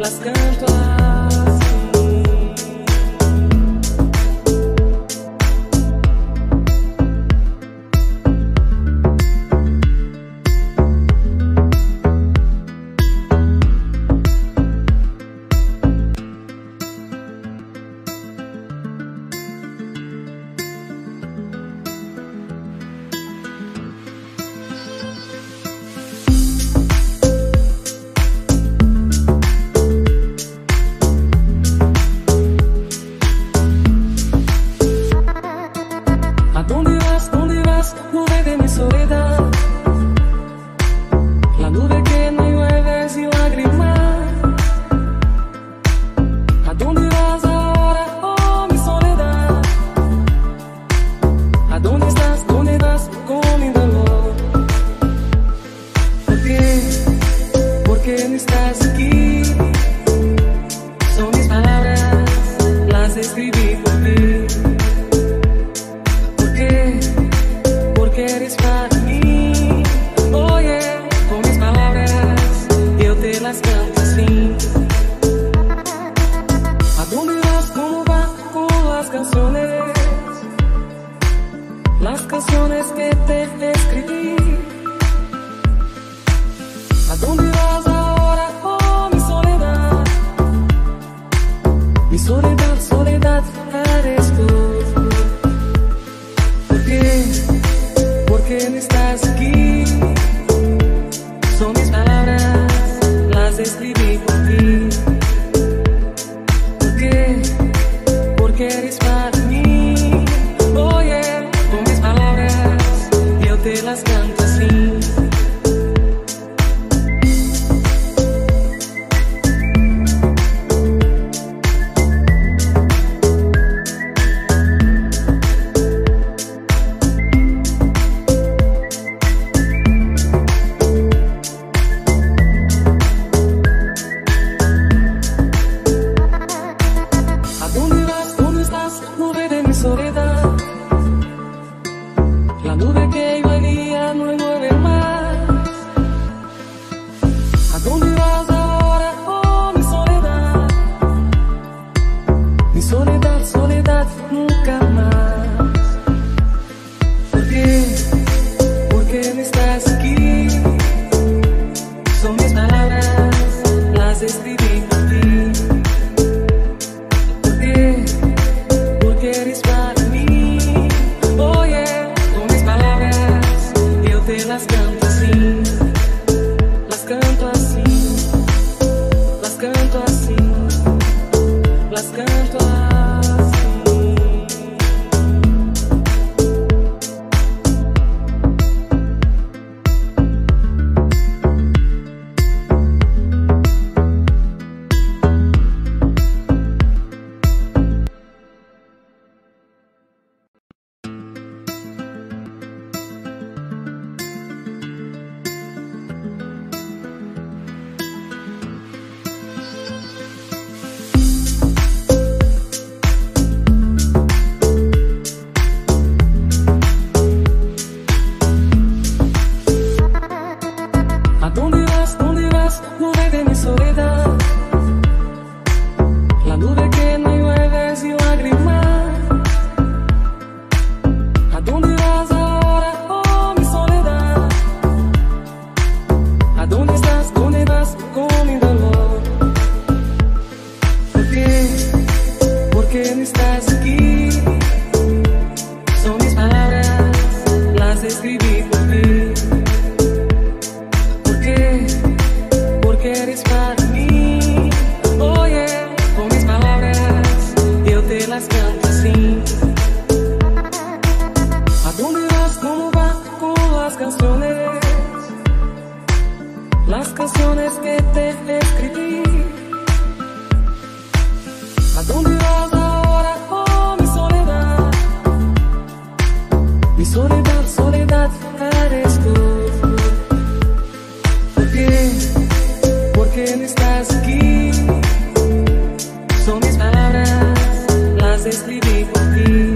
las canto así. ¿Dónde vas, nube de mi soledad? La nube que no llueve sin lágrimas. ¿A dónde vas ahora, oh mi soledad? ¿A dónde estás, dónde vas con mi dolor? ¿Por qué? ¿Por qué no estás aquí? Son mis palabras, las escribí por ti. Porque eres para mí. Oye, con mis palabras yo te las canto así. ¿A dónde vas? ¿Cómo va con las canciones? Las canciones que te escribí. ¿A dónde vas ahora, oh mi soledad? Mi soledad, soledad eres tú. ¿Por qué? ¿Por qué no estás aquí? Son mis palabras, las escribí por ti. ¿Por qué? Porque eres para mí. Oye, con mis palabras yo te las canto así. Nube de mi soledad, la nube que llovía no llueve más. ¿A dónde vas ahora, oh mi soledad? Mi soledad, soledad nunca más. ¿Por qué? ¿Por qué no estás aquí? Son mis palabras, las escribí por ti. ¿Por qué? Porque eres para mí. Oye, con mis palabras yo te las canto así. Las canto así. Las canto así. Las canto así. ¿Dónde vas, nube de mi soledad? La nube que no llueve sin lágrimas. ¿A dónde vas ahora, oh mi soledad? ¿A dónde estás, dónde vas con mi dolor? ¿Por qué? ¿Por qué no estás aquí? Son mis palabras, las escribí por ti. Porque eres para mí. Oye, con mis palabras yo te las canto así. ¿A dónde vas? ¿Cómo va con las canciones? Las canciones que te escribí. ¿A dónde vas ahora, oh mi soledad? Mi soledad, soledad eres tú. ¿Por qué? ¿Por qué no estás aquí? Son mis palabras, las escribí por ti.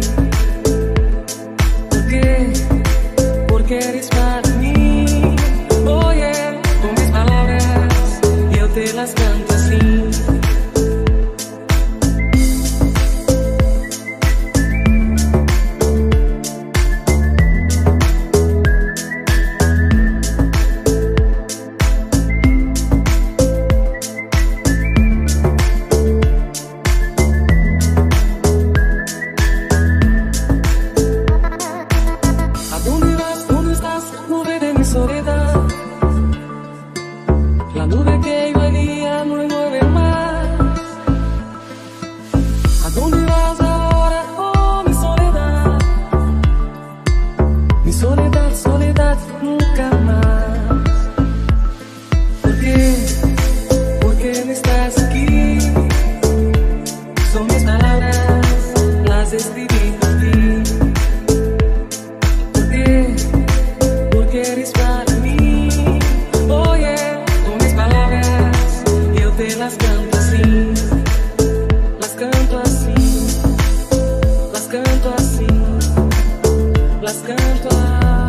¿Por qué? Porque eres para mí. Oye, con mis palabras yo te las canto así. el día no llueve más. ¿A dónde vas ahora, oh mi soledad? Mi soledad, soledad, nunca más. ¿Por qué? ¿Por qué no estás aquí? Son mis palabras, las escribí por ti. ¿Por qué? Porque eres para mí. Oye, con mis palabras yo te las canto así. Las canto así. Las canto así. Las canto así.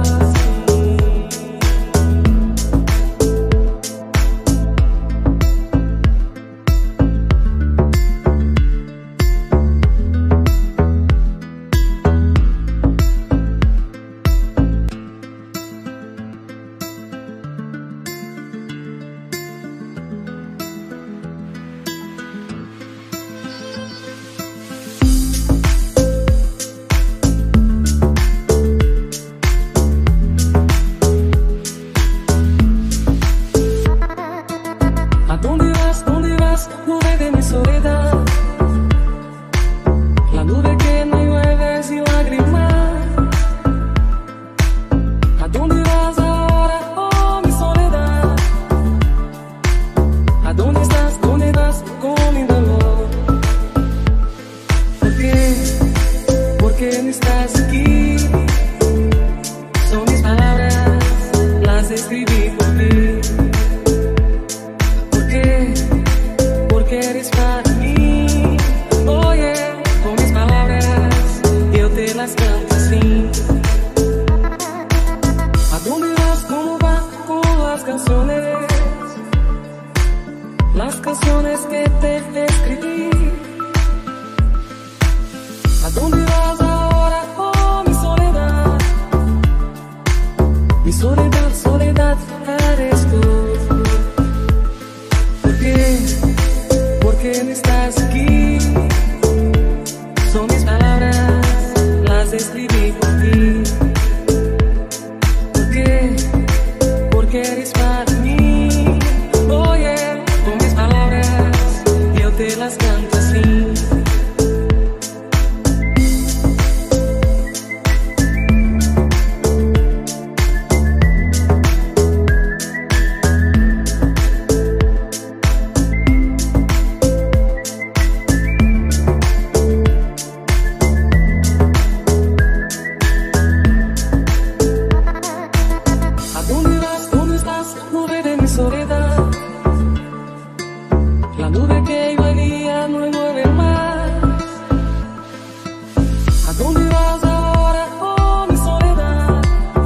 ¿Dónde vas, nube de mi soledad? La nube que no llueve sin lágrimas. ¿A dónde vas ahora, oh mi soledad? ¿A dónde estás, dónde vas con mi dolor? ¿Por qué? ¿Por qué no estás aquí? Son mis palabras, las escribí por ti. Porque eres para mí. Oye, con mis palabras yo te las canto así. ¿A dónde vas? ¿Cómo vas con las canciones? Las canciones que te escribí. ¿A dónde vas ahora, oh mi soledad? Mi soledad, soledad eres tú. ¿Por qué? ¿Por qué no estás aquí? Son mis palabras, las escribí por ti. ¿Por qué? Porque eres para mí. Oye, con mis palabras yo te las canto así. Soledad, la nube que iba el día no llueve más. ¿A dónde vas ahora, oh mi soledad?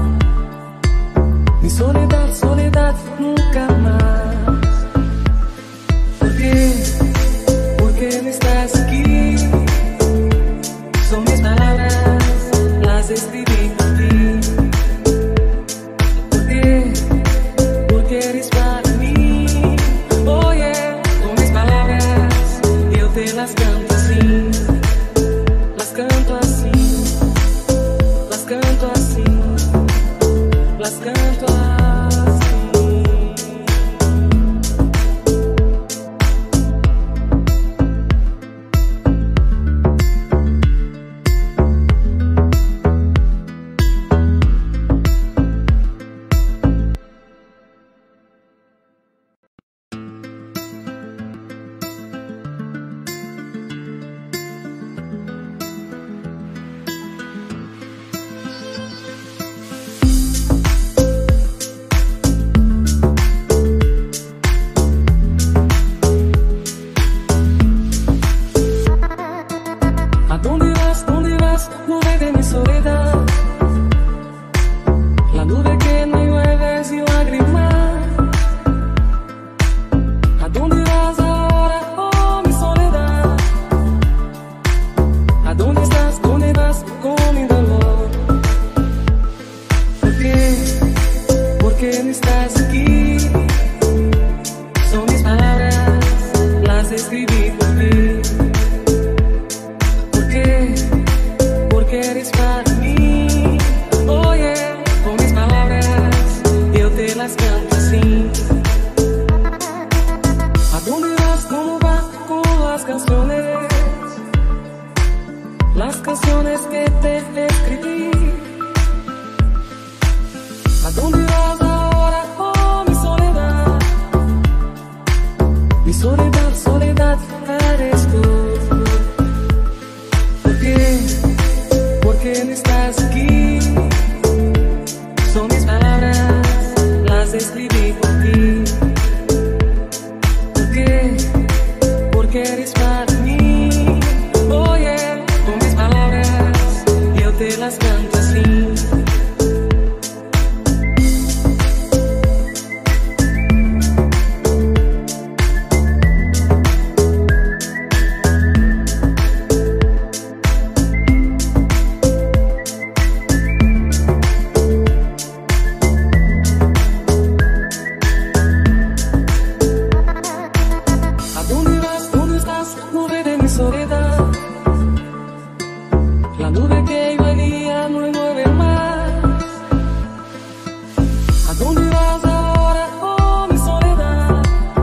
Mi soledad, soledad, nunca más. ¿Por qué? ¿Por qué no estás aquí? Son mis palabras, las escribí por ti. ¿Por qué? Porque eres para mí. Oye, con mis palabras yo te las canto así. Las canto así. Las canto así. Las canto así. Mi soledad, soledad eres tú. ¿Por qué? ¿Por qué no estás aquí? Son mis palabras, las escribí por ti. ¿Por qué? Porque eres para mí. Oye, con mis palabras yo te las canto así. La nube que venía no llueve más. ¿A dónde vas ahora, oh mi soledad?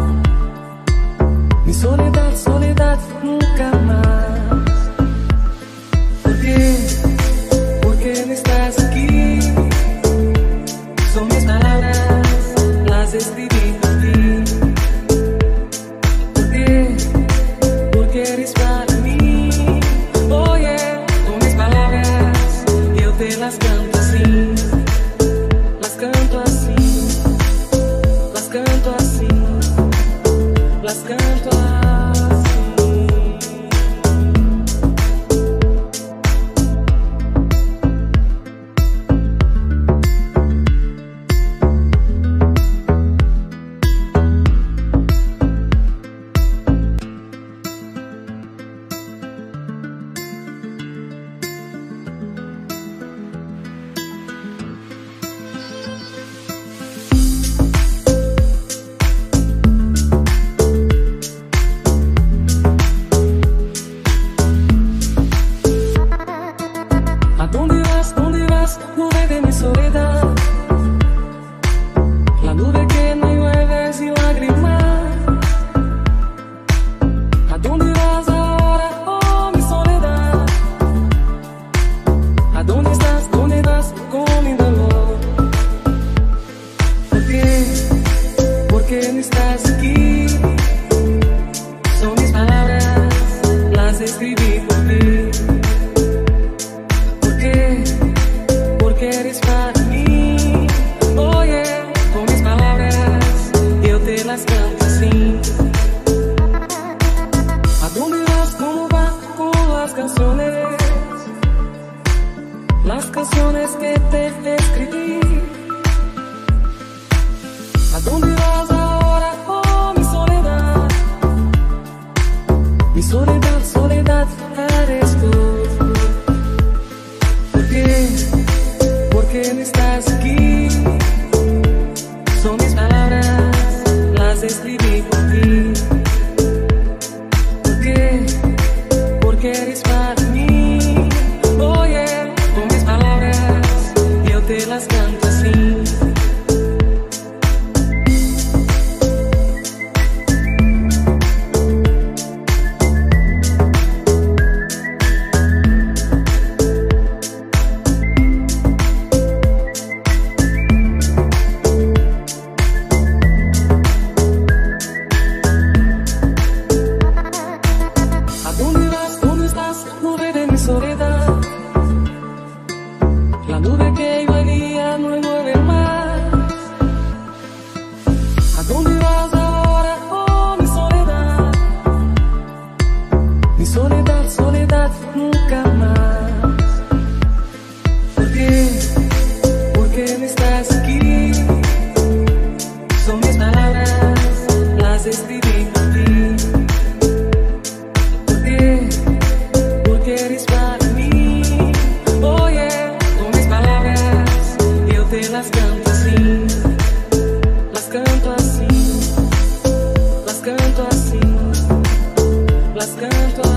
Mi soledad, soledad, nunca más. ¿Por qué? ¿Por qué no estás aquí? Son mis palabras, las escribí por ti. ¿Por qué? Porque eres para mí. Oye, te las canto así, las canto así, las canto así, las canto así. ¿Dónde vas, nube de mi soledad? La nube que no llueve sin lágrimas. ¿A dónde vas ahora, oh mi soledad? ¿A dónde estás, dónde vas con mi dolor? ¿Por qué? ¿Por qué no estás aquí? Son mis palabras, las escribí por ti. Porque eres para mí. Oye, con mis palabras yo te las canto así. ¿A dónde vas? ¿Cómo vas con las canciones? Las canciones que te escribí. ¿A dónde vas ahora, oh mi soledad? Mi soledad, soledad eres tú. ¿Por qué? ¿Por qué no estás aquí? Son mis palabras, las escribí por ti. ¿Por qué? Porque eres para mí. Oye, con mis palabras yo te las canto así. Soledad, la nube que venía no llueve más. ¿A dónde vas ahora, oh mi soledad? Mi soledad, soledad, nunca más. ¿Por qué? ¿Por qué no estás aquí? Son mis palabras, las escribí por ti. ¿Por qué? Porque eres para mí. Oye, con mis palabras yo te las canto así. Las canto así, las canto así, las canto así.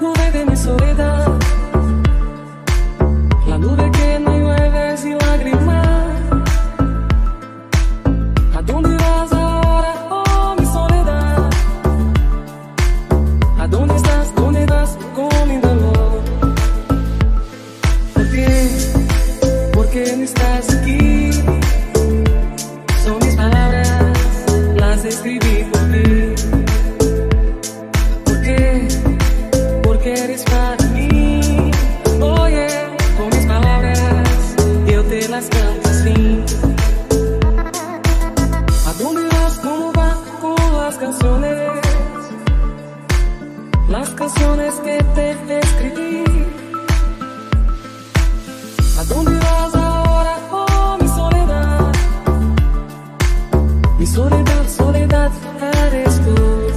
nube de mi soledad, la nube que no llueve sin lágrimas. ¿A dónde vas ahora, oh mi soledad? ¿A dónde estás? ¿Dónde vas con mi dolor? ¿Por qué? ¿Por qué no estás aquí? Son mis palabras, las escribí por ti. ¿Por qué? Porque eres para mí. Oye, con mis palabras yo te las canto así. ¿A dónde vas? ¿Cómo vas con las canciones? Las canciones que te escribí. ¿A dónde vas ahora, oh mi soledad? Mi soledad, soledad eres tú.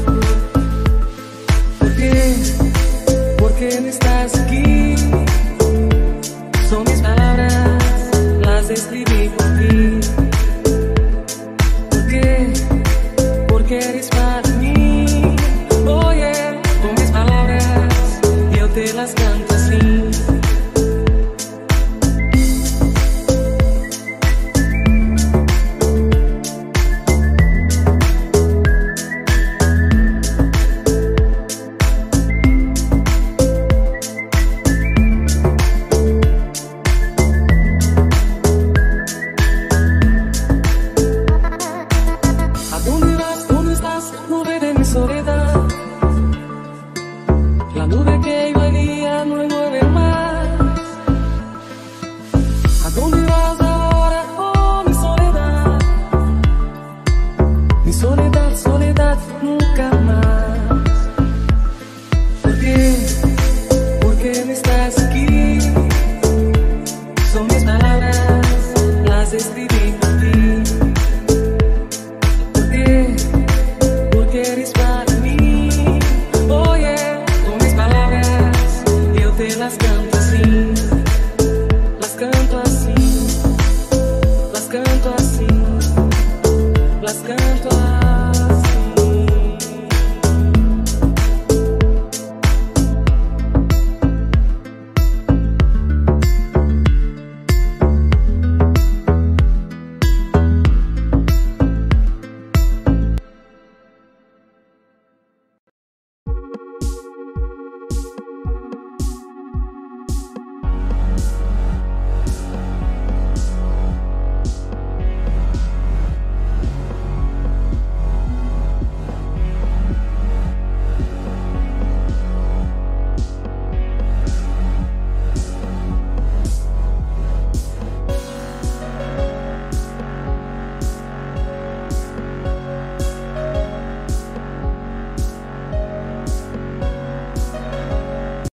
¿Por qué? ¿Por qué no estás aquí? Son mis palabras, las escribí por ti. ¿Por qué? Porque eres para mí. Oye, con mis palabras yo te las canto así. Nube de mi soledad, la nube que venía no llueve